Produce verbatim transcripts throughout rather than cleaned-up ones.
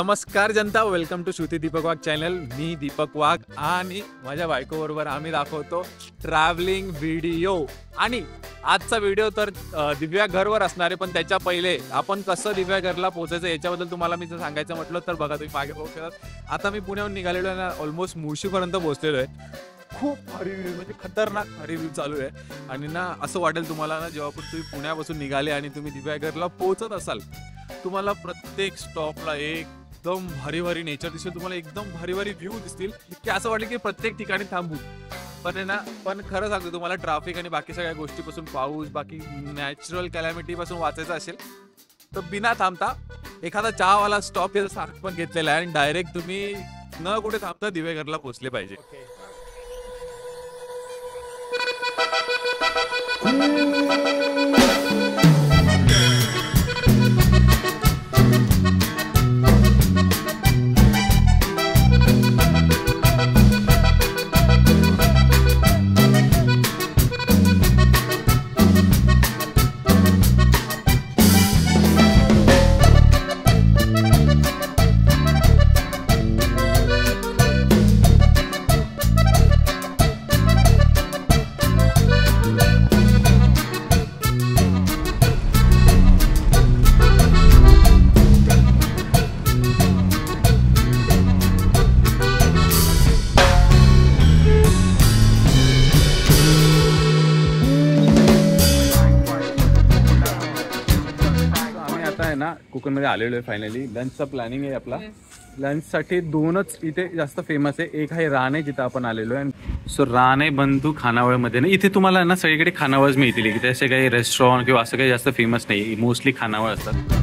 नमस्कार जनता, welcome to Shruti Deepak Wagh channel. मी दीपक वाघ आणि माझ्या बायको बरोबर आम्ही दाखवतो ट्रॅव्हलिंग व्हिडिओ। आणि आजचा व्हिडिओ तर दिव्या घरवर असणार आहे, पण त्याच्या पहिले आपण कसं दिव्या घरला पोहोचायचं याच्याबद्दल तुम्हाला मी जर सांगायचं म्हटलं तर बघा, तुम्ही मागे बघू शकता आता मी पुण्याहून निघालेलो आहे ना, ऑलमोस्ट मुळशीपर्यंत पोहोचलेलो आहे। खूप भारी व्ह्यू, म्हणजे खतरनाक भारी व्ह्यू चालू आहे। आणि ना असं वाटेल तुम्हाला ना, जेव्हा पण तुम्ही पुण्यापासून निघाले आणि तुम्ही दिव्या घरला पोहोचत असाल, तुम्हाला प्रत्येक स्टॉपला एकदम भारी भारी नेचर दिसेल, तुम्हाला एकदम भारी भारी व्ह्यू दिसतील की असं वाटेल की प्रत्येक ठिकाणी थांबू। पण आहे ना, पण खरं सांगतो तुम्हाला, ट्रॅफिक आणि बाकी सगळ्या गोष्टीपासून, पाऊस, बाकी नॅचरल कॅलॅमिटी पासून वाचायचं असेल तर बिना थांबता एखादा चहावाला स्टॉप याचा सारखं पण घेतलेला आहे आणि डायरेक्ट तुम्ही न कुठे थांबता दिव्या घरला पोहोचले पाहिजे। कोकण मध्ये आलेलो आहे फायनली। लंचचा प्लॅनिंग आहे आपला। लंच साठी दोनच इथे जास्त फेमस आहे, एक आहे राणे जिथं आपण आलेलो आहे। सो राणे बंधू खानावळ मध्ये ना, इथे तुम्हाला ना सगळीकडे खानावळच मिळतील, इथे असे काही रेस्टॉरंट किंवा असं काही जास्त फेमस नाही, मोस्टली खानावळ असतात।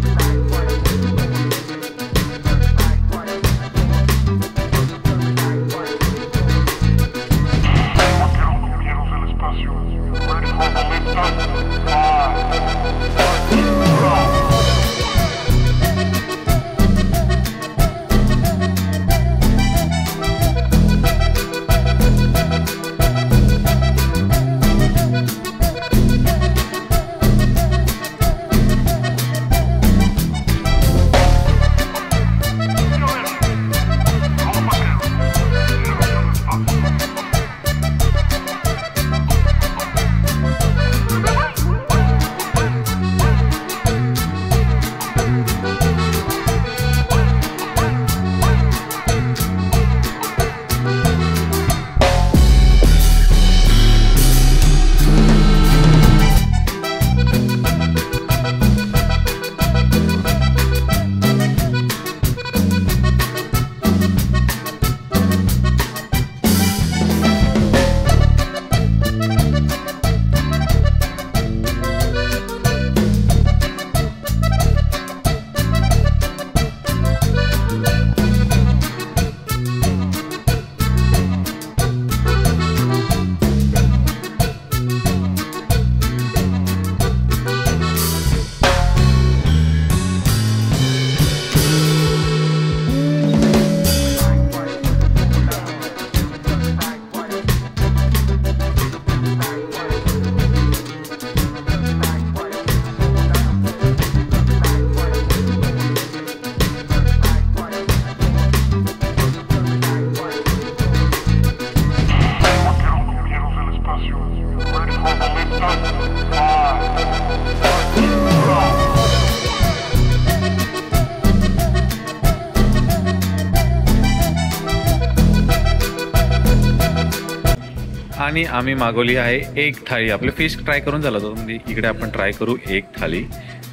आणि आम्ही मागवली आहे एक थाळी। आपले फिश ट्राय करून झाला तो, म्हणजे इकडे आपण ट्राय करू एक थाळी।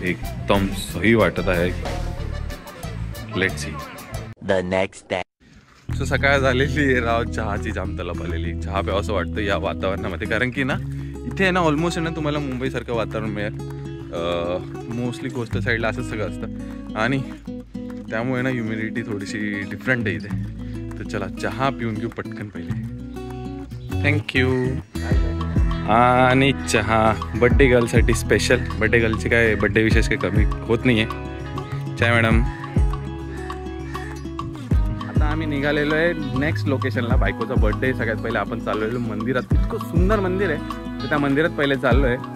एकदम सही वाटत आहे। Let's see the next day. So सकाळ झालेली आहे राव, चहाची जाम तलब आलेली। चहा प्यावंसं वाटतं या वातावरणामध्ये, कारण की ना इथे आहे ना ऑलमोस्ट आहे ना तुम्हाला मुंबईसारखं वातावरण मिळेल। मोस्टली कोस्टल साईडला असंच सगळं असतं आणि त्यामुळे ना ह्युमिडिटी थोडीशी डिफरंट आहे इथे। तर चला चहा पिऊन घेऊ पटकन पहिले। थँक्यू। आणि चहा बड्डे गर्लसाठी स्पेशल। बड्डे गर्लची काय बड्डे विशेष काही कमी होत नाही आहे। चाय मॅडम। आता आम्ही निघालेलो आहे नेक्स्ट लोकेशनला। बायकोचा बर्थडे सगळ्यात पहिले आपण चाललेलो मंदिरात। इतकं सुंदर मंदिर आहे, तर त्या मंदिरात पहिले चाललो आहे।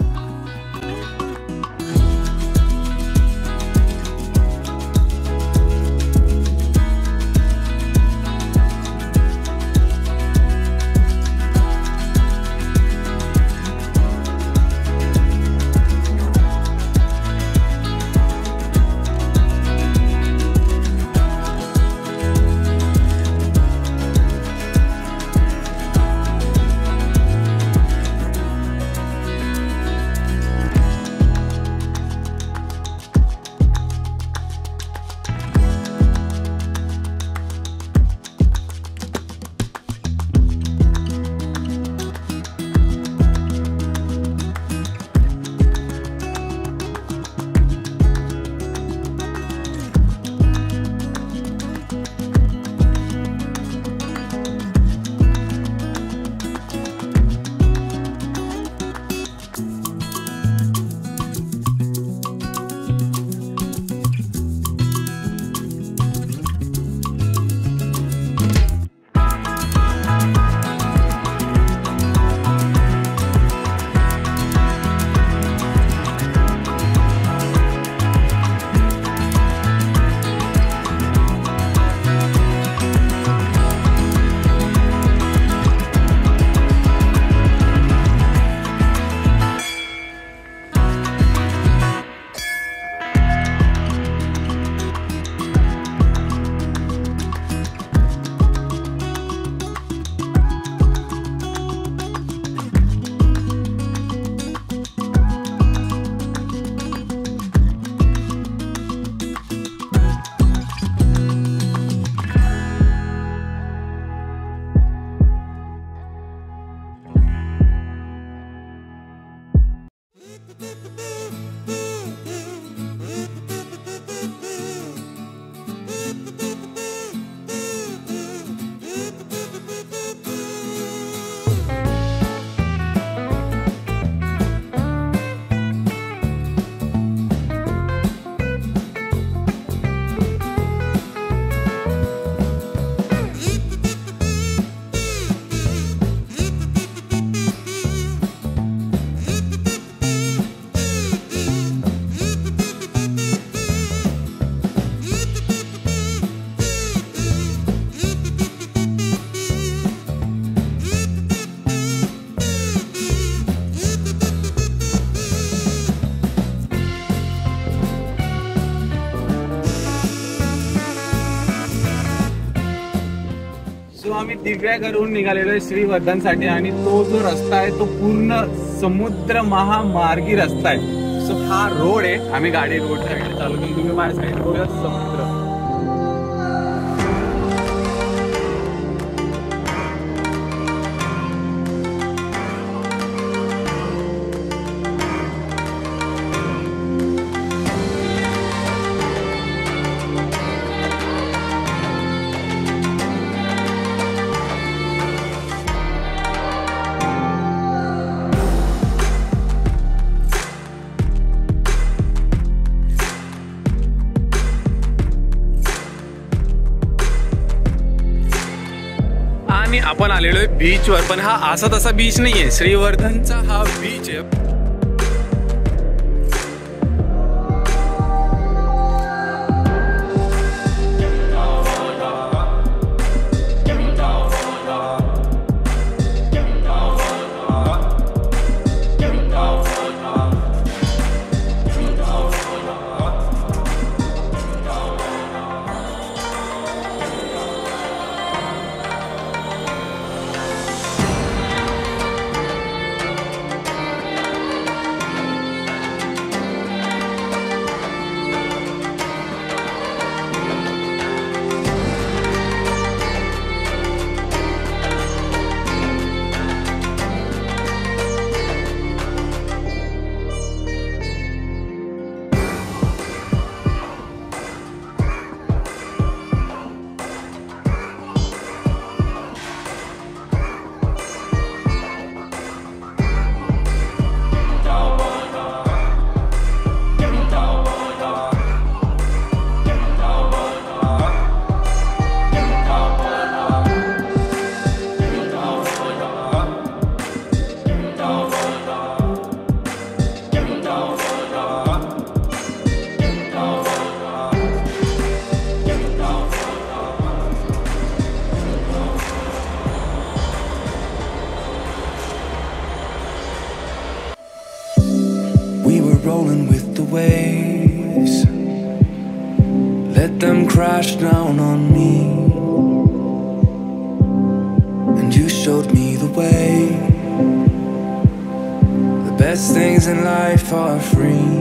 आम्ही दिव्या घरून निघालेलो आहे श्रीवर्धनसाठी आणि तो जो रस्ता आहे तो पूर्ण समुद्र महामार्गी रस्ता आहे. सो हा रोड आहे. आम्ही गाडी रोड साईड चालू केली. तुम्ही माझ्या साईड बघा समुद्र. आपण आलेलो आहे बीच वर. पण हा असा तसा बीच नाहीये. श्रीवर्धनचा हा बीच आहे. Rolling with the waves, let them crash down on me, and you showed me the way. The best things in life are free.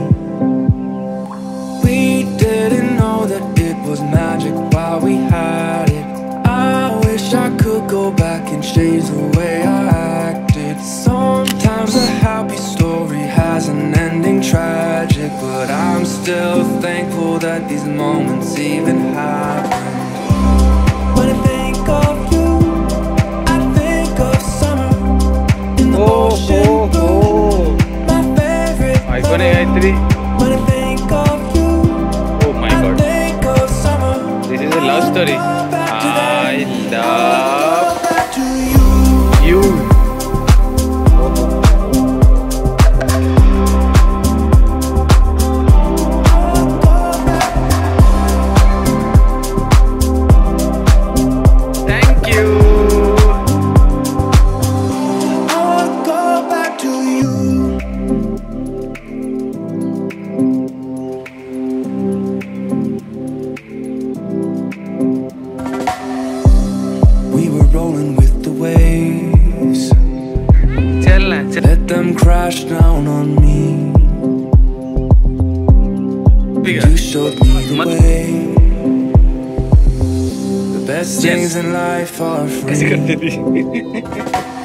We didn't know that it was magic while we had it. I wish I could go back and change the way I acted. Sometimes a happy story has an ending tragic, but I'm still thankful that these moments even happened. When I think of you, I think of summer in the ocean blue. My favorite color. When I think of you, oh my I god, think of summer. this is a love story. I love To you. you. Let them crash down on me. You showed me the way. The best things in life are free.